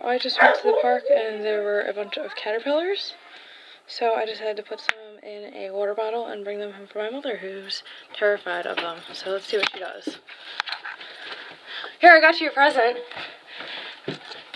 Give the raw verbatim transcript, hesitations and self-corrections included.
I just went to the park and there were a bunch of caterpillars. So I decided to put some in a water bottle and bring them home for my mother, who's terrified of them. So let's see what she does. Here, I got you a present.